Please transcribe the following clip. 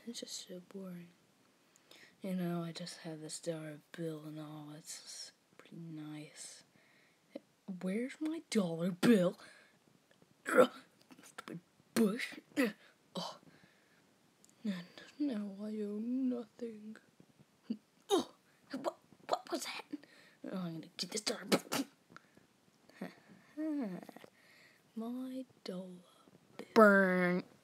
It's just so boring. You know, I just have this dollar bill and all. It's just pretty nice. Where's my dollar bill? Stupid bush. Oh. And now I own nothing. Oh, what was that? Oh, I'm gonna get this dollar bill. My dollar bill. Burn.